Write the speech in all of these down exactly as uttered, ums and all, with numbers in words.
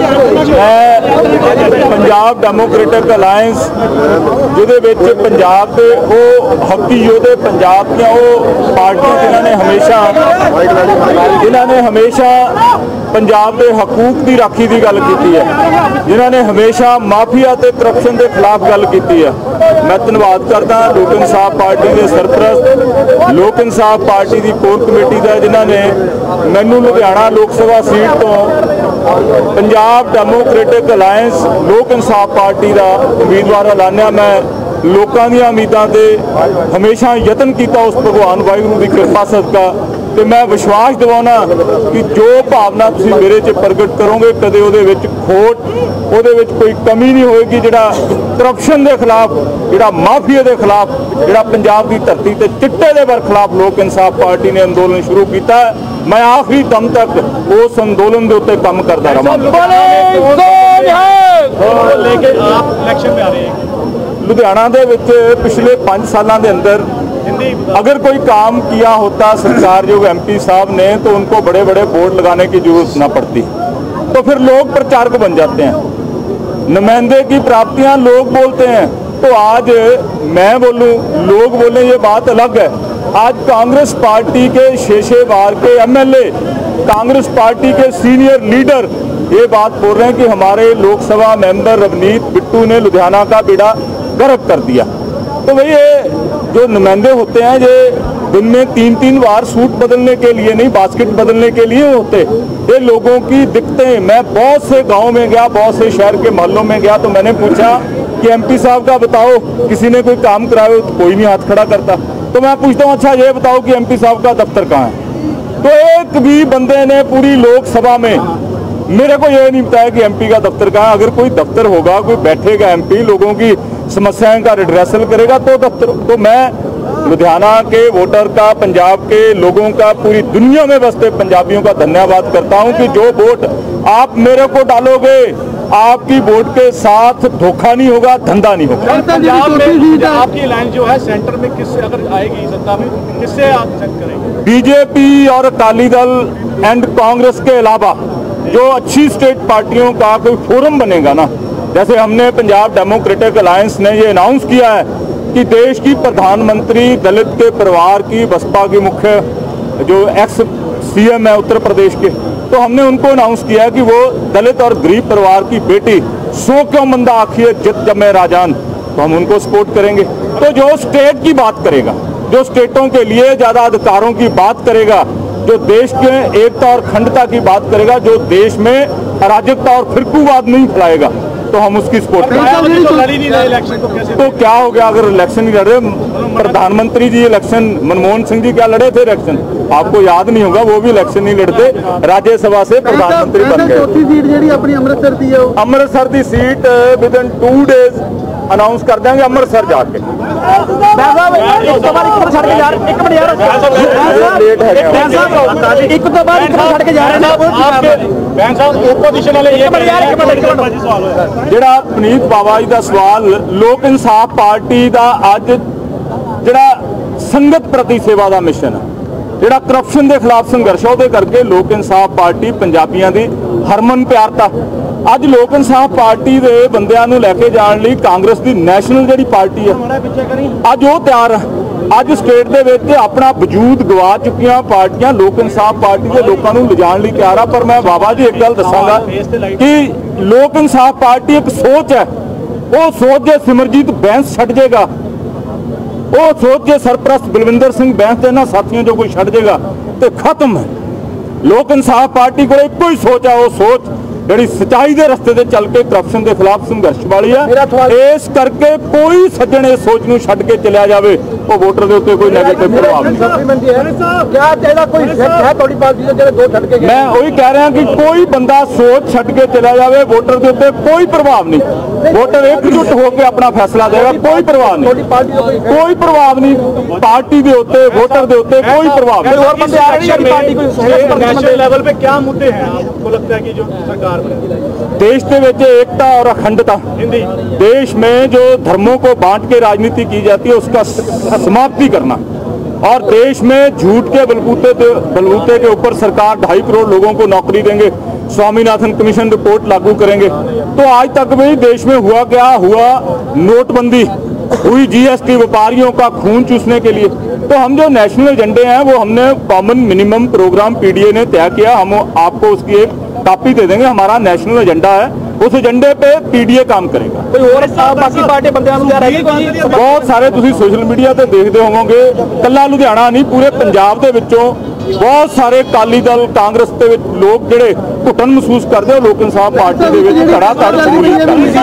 Punjab democratic alliance जिहदे विच पंजाब के वो हकी योधे पंजाब दियां वो पार्टियां जिन्होंने हमेशा जिन्होंने हमेशा पंजाब के हकूक की राखी की गल की है, जिन्होंने हमेशा माफिया ते करप्शन के खिलाफ गल की है। मैं धन्यवाद करदा लोक इंसाफ पार्टी के सरपरस्त लोक इंसाफ पार्टी की कोर कमेटी का, जिन्होंने मैनू लुधियाना लोक सभा सीट तो पंजाब डेमोक्रेटिक अलायंस लोक इंसाफ पार्टी का उम्मीदवार ऐलानिया। मैं लोगों दी उम्मीदों से हमेशा यतन किया उस भगवान वाहिगुरू की कृपा सदका, तो मैं विश्वास दिवाना कि जो भावना तुसीं मेरे च प्रगट करोगे कदे उहदे विच खोट उहदे विच कोई कमी नहीं होएगी। जिहड़ा करप्शन के खिलाफ जिहड़ा माफिया के खिलाफ जिहड़ा पंजाब की धरती ते चिट्टे दे बरखिलाफ लोक इंसाफ पार्टी ने अंदोलन शुरू किया, मैं आखिरी दम तक उस अंदोलन के उत्ते काम करता रहा। लुधियाना दे विच पिछले पांच सालों के अंदर अगर कोई काम किया होता सरकार जो एम पी साहब ने, तो उनको बड़े बड़े बोर्ड लगाने की जरूरत ना पड़ती, तो फिर लोग प्रचारक बन जाते हैं। नुमाइंदे की प्राप्तियां लोग बोलते हैं, तो आज मैं बोलूं लोग बोले ये बात अलग है। आज कांग्रेस पार्टी के छः छः बार के M L A Congress party के सीनियर लीडर ये बात बोल रहे हैं कि हमारे लोकसभा मेंबर रवनीत बिट्टू ने लुधियाना का बेड़ा गर्क कर दिया। तो भाई ये जो नुमाइंदे होते हैं ये दिन में तीन तीन बार सूट बदलने के लिए नहीं, बास्केट बदलने के लिए होते। ये लोगों की दिक्कतें, मैं बहुत से गांव में गया, बहुत से शहर के मोहल्लों में गया, तो मैंने पूछा कि एमपी साहब का बताओ किसी ने कोई काम कराया, तो कोई नहीं हाथ खड़ा करता। तो मैं पूछता हूँ अच्छा ये बताओ कि एमपी साहब का दफ्तर कहाँ है, तो एक भी बंदे ने पूरी लोकसभा में मेरे को ये नहीं बताया कि एमपी का दफ्तर कहाँ। अगर कोई दफ्तर होगा, कोई बैठेगा एमपी, लोगों की समस्याएं का रिड्रेसल करेगा तो दफ्तर। तो मैं लुधियाना के वोटर का, पंजाब के लोगों का, पूरी दुनिया में बसते पंजाबियों का धन्यवाद करता हूं कि जो वोट आप मेरे को डालोगे, आपकी वोट के साथ धोखा नहीं होगा, धंधा नहीं होगा। पंजाब में आपकी लाइन जो है सेंटर में किससे अगर आएगी सत्ता में, किससे आप करेंगे? बीजेपी और अकाली दल एंड कांग्रेस के अलावा जो अच्छी स्टेट पार्टियों का कोई फोरम बनेगा ना, जैसे हमने पंजाब डेमोक्रेटिक अलायंस ने ये अनाउंस किया है कि देश की प्रधानमंत्री दलित के परिवार की बसपा की मुख्य जो एक्स सीएम है उत्तर प्रदेश के, तो हमने उनको अनाउंस किया कि वो दलित और गरीब परिवार की बेटी सो क्यों मंदा आखिए जित जमे राजान, तो हम उनको सपोर्ट करेंगे। तो जो स्टेट की बात करेगा, जो स्टेटों के लिए ज़्यादा अधिकारों की बात करेगा, जो देश के एकता और अखंडता की बात करेगा, जो देश में अराजकता और फिरकूवाद नहीं फैलाएगा, तो हम उसकी सपोर्ट करेंगे। तो क्या हो गया अगर इलेक्शन नहीं लड़ रहे? प्रधानमंत्री जी इलेक्शन, मनमोहन सिंह जी क्या लड़े थे इलेक्शन? आपको याद नहीं होगा, वो भी इलेक्शन नहीं लड़ते, राज्यसभा से प्रधानमंत्री बन गए। अमृतसर की seat within two days announce कर देंगे अमृतसर जाके। ਜਿਹੜਾ पुनीत बाबा जी का सवाल, लोक इंसाफ पार्टी का अज ਜਿਹੜਾ संगत प्रति सेवा का मिशन है, ਜਿਹੜਾ करप्शन के खिलाफ संघर्ष है, ਉਹਦੇ करके लोक इंसाफ पार्टी पंजाबियों की हरमन प्यारता। अज लोक इंसाफ पार्टी के बंदियां नूं लैके जाण लई कांग्रेस की नैशनल जिहड़ी पार्टी है अज वो तैयार है। अज स्टेट दे विच अपना वजूद गवा चुकियां पार्टियां लोक इंसाफ पार्टी के लोगों को लिजाण लई तैयार है। पर मैं बाबा जी एक गल दसांगा कि लोक इंसाफ पार्टी एक सोच है, वो सोच जे सिमरजीत बैंस छड्ड जाएगा, वो सोच जे सरप्रस्त बलविंदर सिंह बैंस के इन्हां साथियों जो कोई छड्ड जाएगा तो खत्म है। लोक इंसाफ पार्टी को एक ही सोच है, वो सोच ਜਿਹੜੀ सच्चाई के रस्ते से चल के करप्शन के खिलाफ संघर्ष वाली है। इस करके कोई सज्जन इस सोच नूं छड्ड के चलिया जावे, वो वोटर के उत्ते कोई नेगेटिव प्रभाव नहीं। मैं वही कह रहा कि कोई बंदा सोच छड्ड के चलिया जावे, वोटर के उत्ते कोई प्रभाव नहीं। वोटर एकजुट होकर अपना फैसला देगा, कोई प्रभाव नहीं, कोई प्रभाव नहीं पार्टी के उत्ते, वोटर के उत्ते कोई प्रभाव नहीं। नेशनल लेवल पे क्या मुद्दे हैं आपको लगता है कि जो सरकार देश के विच एकता और अखंडता, देश में जो धर्मों को बांट के राजनीति की जाती है उसका समाप्ति करना, और देश में झूठ के बलबूते बलबूते के ऊपर सरकार ढाई करोड़ लोगों को नौकरी देंगे, स्वामीनाथन कमीशन रिपोर्ट लागू करेंगे। तो आज तक भी देश में हुआ क्या हुआ, नोटबंदी हुई, जीएसटी व्यापारियों का खून चूसने के लिए। तो हम जो नेशनल एजेंडे हैं वो हमने कॉमन मिनिमम प्रोग्राम पीडीए ने तय किया, हम आपको उसकी एक कॉपी दे देंगे। हमारा नेशनल एजेंडा है, उस एजेंडे पे पीडीए काम करेगा। कोई और बाकी पार्टी बंदियां ਨੂੰ ਤਿਆਰ ਹੈਗੀ? ਬਹੁਤ ਸਾਰੇ ਤੁਸੀਂ ਸੋਸ਼ਲ ਮੀਡੀਆ ਤੇ ਦੇਖਦੇ ਹੋਵੋਗੇ, ਕੱਲਾ ਲੁਧਿਆਣਾ ਨਹੀਂ ਪੂਰੇ ਪੰਜਾਬ ਦੇ ਵਿੱਚੋਂ ਬਹੁਤ ਸਾਰੇ ਅਕਾਲੀ ਦਲ ਕਾਂਗਰਸ ਦੇ ਵਿੱਚ ਲੋਕ ਜਿਹੜੇ ਘੁੱਟਣ ਮਹਿਸੂਸ ਕਰਦੇ ਹੋ, ਲੋਕ ਇਨਸਾਫ ਪਾਰਟੀ ਦੇ ਵਿੱਚ ਧੜਾ ਧੜ ਸ਼ਮੂਲੀਅਤ ਕਰਦੇ।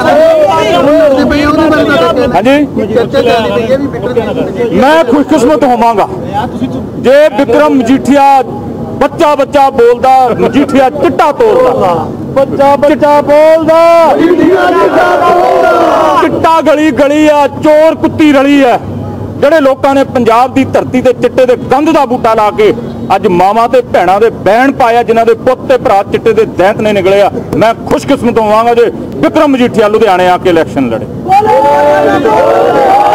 ਹਾਂਜੀ, ਮੈਂ ਖੁਸ਼ਕਿਸਮਤ ਹੋਵਾਂਗਾ ਜੇ ਵਿਕਰਮ ਮਜੀਠੀਆ ਬੱਚਾ ਬੱਚਾ ਬੋਲਦਾ, ਮਜੀਠੀਆ ਚਿੱਟਾ ਤੋੜਦਾ, ਬੱਚਾ ਬੱਚਾ ਬੋਲਦਾ, ਚਿੱਟਾ ਗਲੀ ਗਲੀ ਆ, ਚੋਰ ਕੁੱਤੀ ਰਲੀ ਹੈ। ਜਿਹੜੇ ਲੋਕਾਂ ਨੇ ਪੰਜਾਬ ਦੀ ਧਰਤੀ ਤੇ ਚਿੱਟੇ ਦੇ ਗੰਧ ਦਾ ਬੂਟਾ ਲਾ ਕੇ ਅੱਜ ਮਾਵਾਂ ਤੇ ਭੈਣਾਂ ਦੇ ਬਹਿਣ ਪਾਇਆ, ਜਿਨ੍ਹਾਂ ਦੇ ਪੁੱਤ ਤੇ ਭਰਾ ਚਿੱਟੇ ਦੇ ਦੈਂਤ ਨੇ ਨਿਕਲੇ ਆ, ਮੈਂ ਖੁਸ਼ਕਿਸਮਤ ਹੋਵਾਂਗਾ ਜੇ ਵਿਕਰਮ ਮਜੀਠੀਆ ਲੁਧਿਆਣੇ ਆ ਕੇ ਇਲੈਕਸ਼ਨ ਲੜੇ।